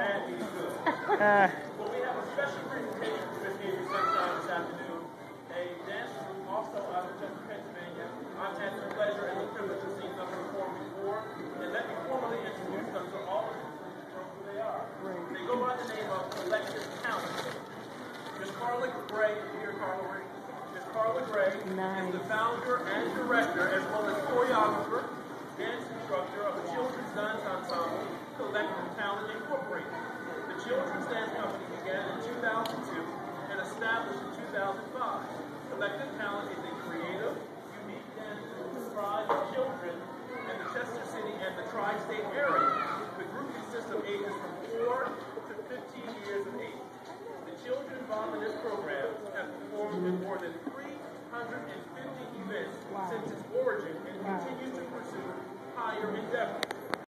bad means good. Well, we have a special presentation for Miss Avery Sunshine this afternoon. A dance group also out of Chester, Pennsylvania. I've had the pleasure and the privilege of seeing them perform before. And let me formally introduce them to all of you so you know who they are. They go by the name of Collective Talent. Miss Carla Gray, here, Carla Gray. Miss Carla Gray is the founder and director, as well as choreographer, dance instructor of the Children's Dance Ensemble, Collective Talent Incorporated. The Children's Dance Company began in 2002 and established in 2005. Collective Talent is a creative, unique dance group comprised of children in the Chester City and the tri-state area. The group consists of ages from 4 to 15